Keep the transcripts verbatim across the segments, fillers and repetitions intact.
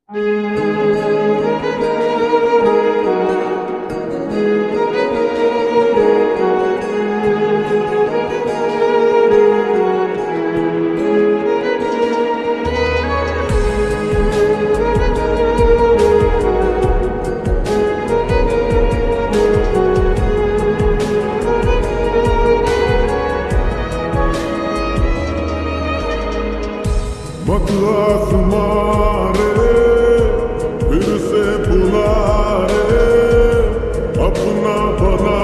बकवास मारे फिर से बुला रे, अपना बना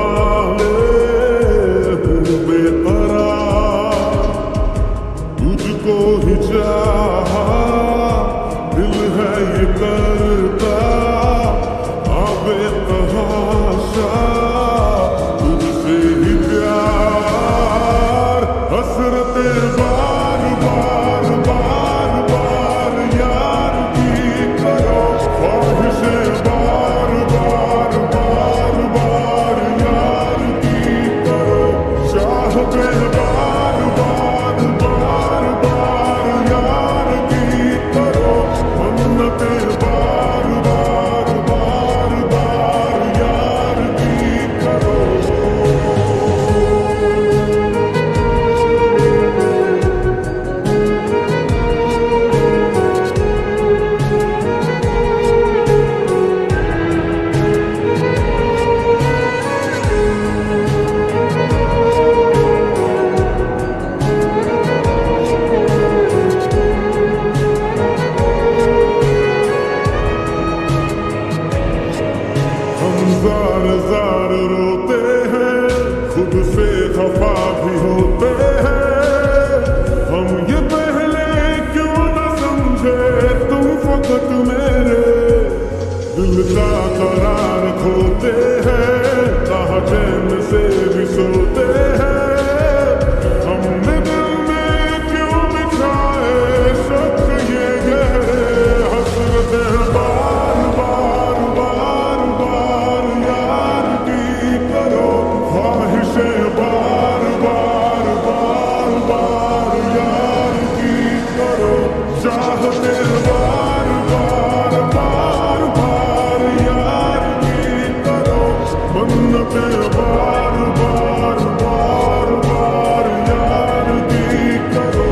ले हूँ बेकरार, तुझको ही चाहा दिल है ये करता, आवे तहाशा तुझसे ही प्यार, हसरते बार बार बार बार यार की करो, ख्वाहिशें बार बार बार बार यार की करो, चाहते बार बार बार बार यार की करो, मन्नतें बार बार बार बार यार की करो। जार जार रोते हैं, खुद से खफा भी होते हैं, हम ये पहले क्यों न समझे तुम फकत मेरे दिल का करार खोते हैं, कहा चैन से भी सोते हैं, हमने दिल में क्यों बिछाए शक ये गहरे, हसरतें बार बार बार बार यार की करो, ख्वाहिशें बार बार बार बार यार की करो, चाहते बार बार बार बार यार की करो, मन्नतें बार बार बार बार यार की करो।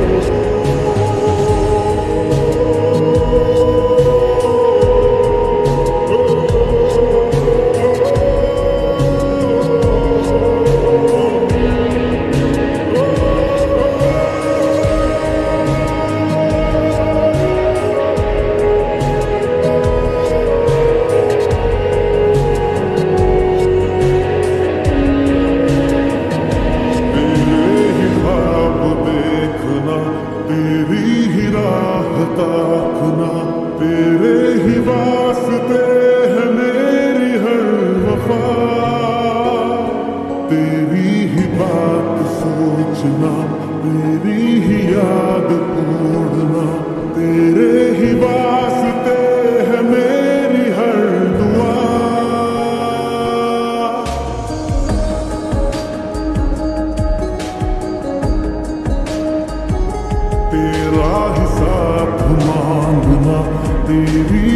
तेरी ही राह ताकना, तेरे ही वास्ते है मेरी हर वफा, तेरी ही बात सोचना, तेरी ही याद तोड़ना, तेरे ही वास्ते है मेरी हर दुआ। तेरा ही साथ मांगना, तेरी